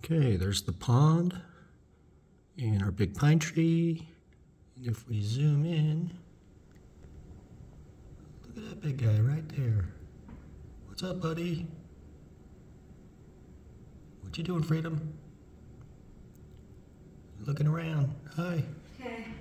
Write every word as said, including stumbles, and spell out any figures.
Okay, there's the pond and our big pine tree. And if we zoom in, look at that big guy right there. What's up, buddy? What you doing, Freedom? Looking around. Hi. Okay.